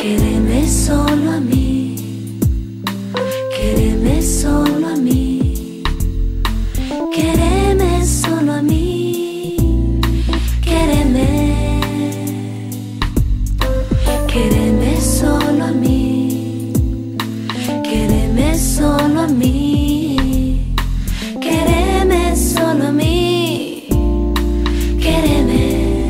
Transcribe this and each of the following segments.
Quéreme solo a mí, quéreme solo a mí, quéreme solo a mí, quéreme, quéreme solo a mí, quéreme solo a mí, quéreme solo a mí, quéreme.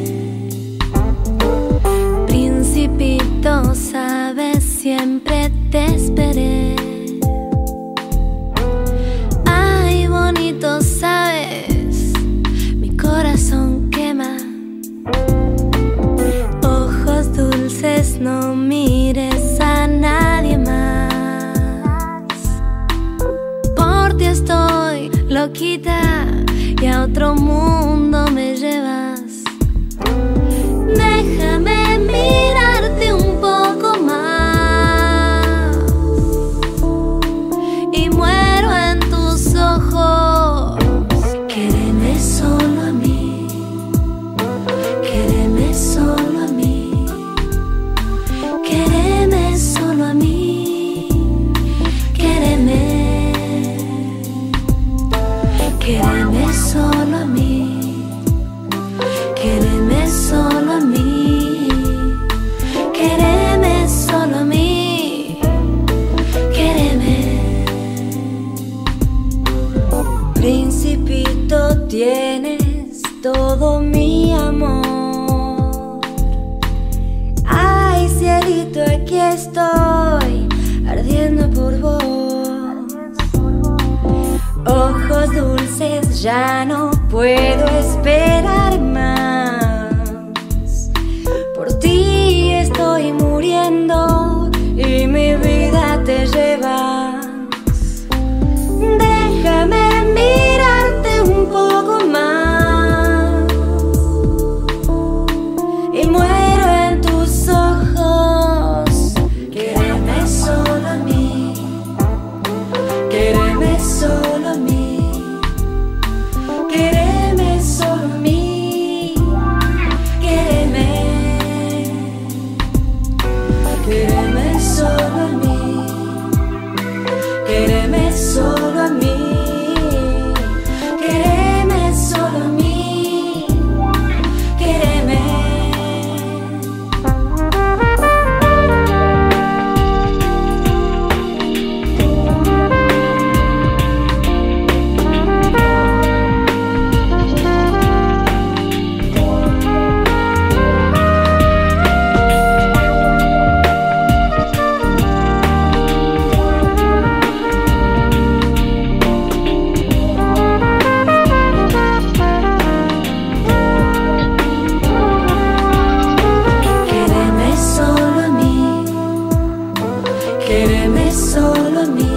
Principito, sabes, siempre te esperé. Ay, bonito, sabes, mi corazón quema. Ojos dulces, no mires a nadie más. Por ti estoy loquita y a otro mundo me llevas. Déjame mirarte un poco más y muero en tus ojos. Quéreme solo a mí, quéreme solo a mí, quéreme solo a mí, quéreme, quéreme solo a mí, quéreme solo a mí, quéreme solo a mí, quéreme. Principito, tienes todo mi amor. Ay, cielito, aquí estoy, ardiendo por vos. Ojos dulces, ya no puedo esperar más. Por ti estoy muriendo y mi vida te llevas. Déjame mirarte un poco más y muero en tus ojos. Quéreme solo a mí, quéreme solo a mí, quéreme solo a mí, quéreme, quéreme solo a mí, quéreme solo a mí, quéreme solo a mí, quéreme. Quéreme solo a mí,